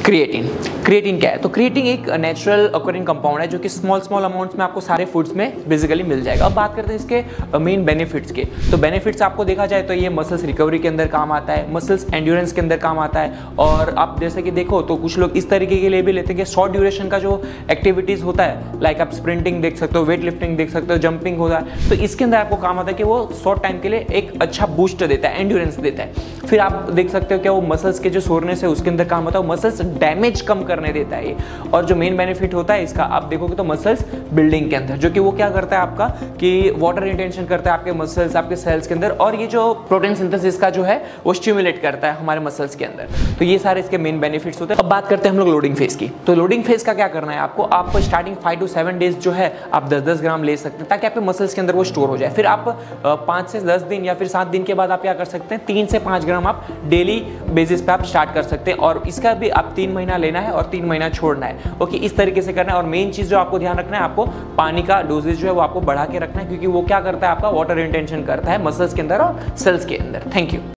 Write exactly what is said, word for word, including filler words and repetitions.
Creatine. Creatine क्या है? तो क्रिएटिन एक नेचुरल ऑकरिंग कंपाउंड है जो कि स्मॉल स्मॉल अमाउंट्स में आपको सारे फूड्स में बेसिकली मिल जाएगा। अब बात करते हैं इसके मेन बेनिफिट्स के। तो बेनिफिट्स आपको देखा जाए तो ये मसल्स रिकवरी के अंदर काम आता है, मसल्स एंड्योरेंस के अंदर काम आता है। और आप जैसे कि देखो तो कुछ लोग इस तरीके के लिए भी लेते हैं कि शॉर्ट ड्यूरेशन का जो एक्टिविटीज़ होता है, लाइक आप स्प्रिंटिंग देख सकते हो, वेट लिफ्टिंग देख सकते हो, जंपिंग होता है, तो इसके अंदर आपको काम आता है कि वो शॉर्ट टाइम के लिए एक अच्छा बूस्ट देता है, एंड्योरेंस देता है। फिर आप देख सकते हो क्या वो मसल्स के जो सोरनेस है उसके अंदर काम होता है, मसल्स डैमेज कम करने देता है ये। और जो मेन बेनिफिट होता है इसका आप देखोगे तो मसल्स बिल्डिंग के अंदर, जो कि वो क्या करता है आपका कि वाटर रिटेंशन करता है आपके मसल्स, आपके सेल्स के अंदर, और ये जो प्रोटीन सिंथेसिस का जो है वो स्टिमुलेट करता है हमारे मसल्स के अंदर। तो ये सारे इसके मेन बेनिफिट्स होते हैं। अब बात करते हैं हम लोग लोडिंग फेज की। तो लोडिंग फेज का क्या करना है आपको, आप starting five to seven days जो है आप दस दस ग्राम ले सकते हैं ताकि आपके मसल्स के अंदर वो स्टोर हो जाए। फिर आप पाँच से दस दिन या फिर सात दिन के बाद आप क्या कर सकते हैं, तीन से पाँच ग्राम आप डेली बेसिस पे आप स्टार्ट कर सकते हैं। और इसका भी आप तीन महीना लेना है और तीन महीना छोड़ना है। ओके, इस तरीके से करना है। और मेन चीज जो आपको ध्यान रखना है, आपको पानी का डोजेज जो है वो आपको बढ़ा के रखना है, क्योंकि वो क्या करता है आपका वाटर रिटेंशन करता है मसल्स के अंदर और सेल्स के अंदर। Thank you.